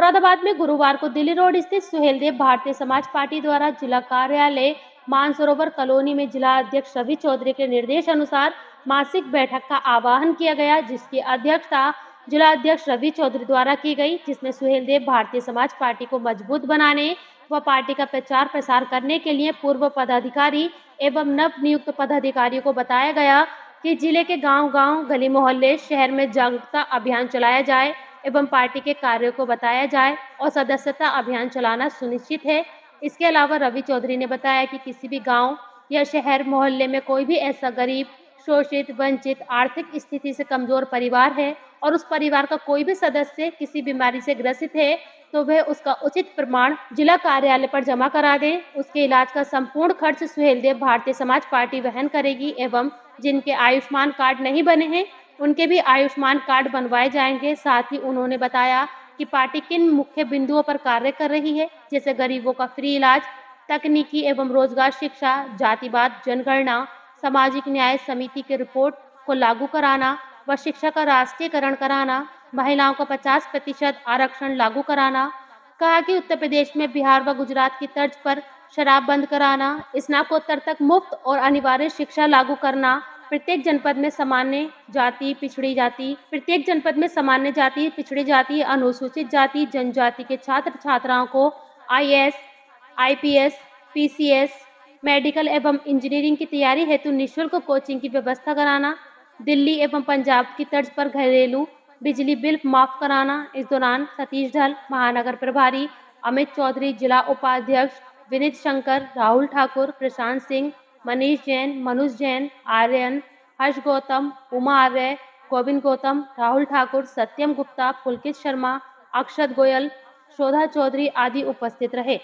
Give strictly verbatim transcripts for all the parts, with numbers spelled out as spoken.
मुरादाबाद में गुरुवार को दिल्ली रोड स्थित सुहेलदेव भारतीय समाज पार्टी द्वारा जिला कार्यालय मानसरोवर कॉलोनी में जिला अध्यक्ष रवि चौधरी के निर्देश अनुसार मासिक बैठक का आह्वान किया गया, जिसकी अध्यक्षता जिला अध्यक्ष रवि चौधरी द्वारा की गई, जिसमें सुहेलदेव भारतीय समाज पार्टी को मजबूत बनाने व पार्टी का प्रचार प्रसार करने के लिए पूर्व पदाधिकारी एवं नव नियुक्त पदाधिकारियों को बताया गया कि जिले के गांव-गांव, गली मोहल्ले, शहर में जागरूकता अभियान चलाया जाए एवं पार्टी के कार्यों को बताया जाए और सदस्यता अभियान चलाना सुनिश्चित है। इसके अलावा रवि चौधरी ने बताया कि किसी भी गांव या शहर मोहल्ले में कोई भी ऐसा गरीब, शोषित, वंचित, आर्थिक स्थिति से कमजोर परिवार है और उस परिवार का कोई भी सदस्य किसी बीमारी से ग्रसित है, तो वह उसका उचित प्रमाण जिला कार्यालय पर जमा करा दे। उसके इलाज का संपूर्ण खर्च सुहेलदेव भारतीय समाज पार्टी वहन करेगी एवं जिनके आयुष्मान कार्ड नहीं बने हैं, उनके भी आयुष्मान कार्ड बनवाए जाएंगे। साथ ही उन्होंने बताया कि पार्टी किन मुख्य बिंदुओं पर कार्य कर रही है, जैसे गरीबों का फ्री इलाज, तकनीकी एवं रोजगार शिक्षा, जातिवाद जनगणना, सामाजिक न्याय समिति की रिपोर्ट को लागू कराना व शिक्षा का राष्ट्रीयकरण कराना, महिलाओं का पचास प्रतिशत आरक्षण लागू कराना। कहा कि उत्तर प्रदेश में बिहार व गुजरात की तर्ज पर शराब बंद कराना, स्नातकोत्तर तक मुफ्त और अनिवार्य शिक्षा लागू करना, प्रत्येक जनपद में सामान्य जाति, पिछड़ी जाति, प्रत्येक जनपद में सामान्य जाति, पिछड़ी जाति, अनुसूचित जाति, जनजाति के छात्र छात्राओं को I A S, I P S, P C S, medical एवं इंजीनियरिंग की तैयारी हेतु निःशुल्क कोचिंग की व्यवस्था कराना, दिल्ली एवं पंजाब की तर्ज पर घरेलू बिजली बिल माफ कराना। इस दौरान सतीश ढल, महानगर प्रभारी अमित चौधरी, जिला उपाध्यक्ष विनीत शंकर, राहुल ठाकुर, प्रशांत सिंह, मनीष जैन, मनुज जैन, आर्यन, हर्ष गौतम, उमा आर्य, गोविंद गौतम, राहुल ठाकुर, सत्यम गुप्ता, पुलकित शर्मा, अक्षत गोयल, शोधा चौधरी आदि उपस्थित रहे।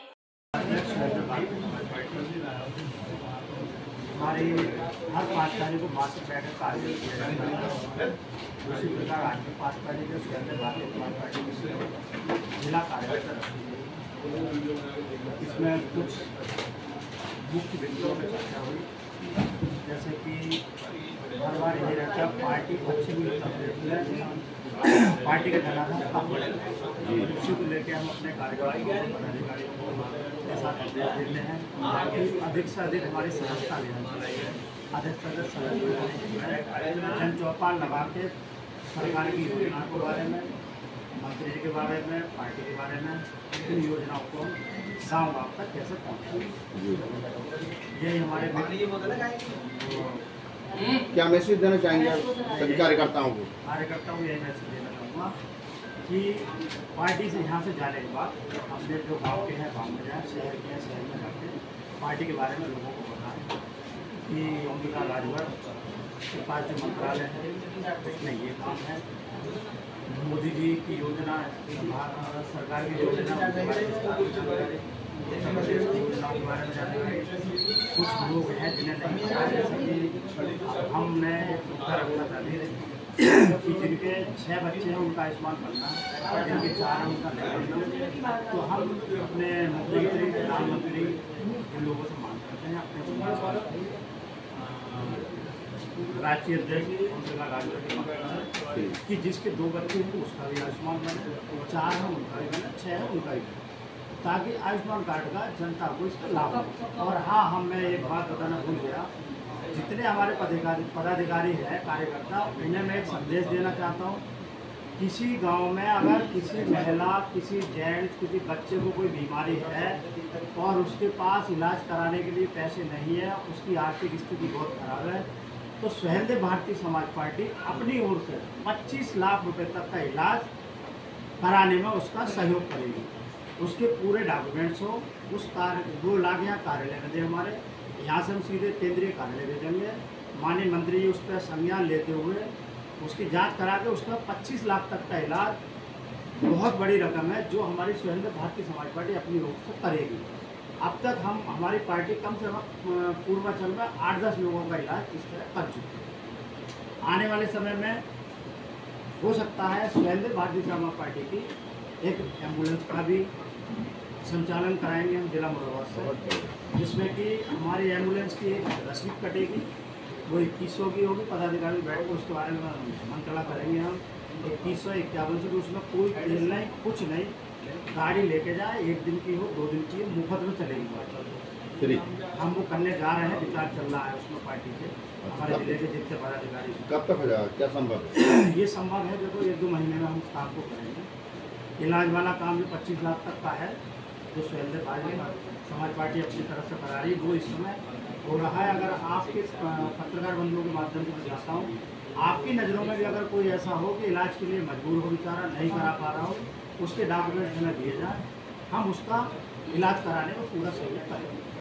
हमारी हर पाँच तारीख को मासिक बैठक का आयोजन किया जाता है। उसी प्रकार आज की पाँच तारीख को सुहेलदेव भारतीय समाज पार्टी की जिला कार्यालय इसमें कुछ मुख्य बिंदुओं पर चर्चा हुई, जैसे कि हर बार यही रहता है पार्टी पश्चिमी उत्तर प्रदेश में पार्टी का जनाधार कम बढ़ेगा। उसी को लेकर हम अपने कार्यकर्ताओं को, पदाधिकारियों को के साथ अपडेट देते हैं कि अधिक से अधिक हमारी सदस्यता अभियान चलाई है। अधिक से अधिक सदस्य जन चौपाल लगा के सरकार की योजनाओं के बारे में, मंत्री जी के बारे में, पार्टी के बारे में, इन योजनाओं को गाँव गाँव तक कैसे पहुँचाएं, यही हमारे क्या मैसेज देना चाहेंगे सभी कार्यकर्ताओं को? कार्यकर्ताओं को यही मैसेज देना चाहूँगा कि पार्टी से यहाँ से जाने के बाद अपने जो गांव के हैं गांव में जाएँ, शहर के हैं शहर में जाके पार्टी के बारे में लोगों को बताएं कि अंबिका राजभर के पास जो मंत्रालय है उसमें ये काम है, मोदी जी की योजना, सरकार की योजना के बारे में जानकारी, उत्तर प्रदेश की योजनाओं के बारे में जानकारी। कुछ लोग हैं जिन्हें नहीं पता, जैसे कि हमने उत्तर रखना चाहते हैं कि जिनके छः बच्चे हैं उनका आयुष्मान बनना है, जिनके चार हैं उनका नहीं बनना, तो हम अपने मुख्यमंत्री, प्रधानमंत्री इन लोगों से मांग करते हैं, अपने राष्ट्रीय अध्यक्ष अंबिका राजभर कि जिसके दो बच्चे हैं उसका भी आयुष्मान बने, चार हैं उनका भी बने, छः है उनका भी बने, ताकि आयुष्मान कार्ड का जनता को इसका लाभ हो। और हाँ, हम मैं एक बात बताना भूल गया, जितने हमारे पदाधिकारी पदाधिकारी हैं, कार्यकर्ता, उन्हें मैं एक संदेश देना चाहता हूँ। किसी गांव में अगर किसी महिला, किसी जेंट्स, किसी बच्चे को कोई बीमारी है और उसके पास इलाज कराने के लिए पैसे नहीं है, उसकी आर्थिक स्थिति बहुत खराब है, तो सुहेलदेव भारतीय समाज पार्टी अपनी ओर से पच्चीस लाख रुपए तक का इलाज कराने में उसका सहयोग करेगी। उसके पूरे डॉक्यूमेंट्स हो, उस कार्य दो लाख यहाँ कार्यालय में दे, हमारे यहाँ से हम सीधे केंद्रीय कार्यालय भेजेंगे। माननीय मंत्री जी उस पर संज्ञान लेते हुए उसकी जांच करा के उसका पच्चीस लाख तक का इलाज, बहुत बड़ी रकम है जो हमारी सुहेलदेव भारतीय समाज पार्टी अपनी ओर से करेगी। अब तक हम हमारी पार्टी कम से कम पूर्वांचल में आठ दस लोगों का इलाज इस तरह कर चुकी है। आने वाले समय में हो सकता है सुहेलदेव भारतीय समाज पार्टी की एक एम्बुलेंस का भी संचालन कराएंगे हम जिला मुरादाबाद से, जिसमें कि हमारी एम्बुलेंस की एक रसीद कटेगी, वो इक्कीस सौ की होगी। पदाधिकारी बैठ कर उसके बारे में मंत्रणा करेंगे हम। इक्कीस सौ इक्यावन सौ की, उसमें कोई तेल नहीं, कुछ नहीं, गाड़ी लेके जाए, एक दिन की हो, दो दिन की हो, मुफ्त में चलेगी। फ्री हम वो करने जा रहे हैं, विचार चल रहा है उसमें पार्टी से, हमारे जिले के जितने पदाधिकारी। कब तक हो जाएगा, क्या संभव है? ये संभव है, देखो एक दो महीने में हम स्टाफ को करेंगे। इलाज वाला काम जो पच्चीस लाख तक का है, जो सुहेलदेव भाई समाज पार्टी अपनी तरफ से करा रही है, वो इस समय हो रहा है। अगर आपके पत्रकार बंधुओं के माध्यम से मैं चाहता हूँ, आपकी नज़रों में भी अगर कोई ऐसा हो कि इलाज के लिए मजबूर हो, बेचारा नहीं करा पा रहा हो, उसके डॉक्यूमेंट हमें दिए जाए, हम उसका इलाज कराने में पूरा सहयोग करेंगे।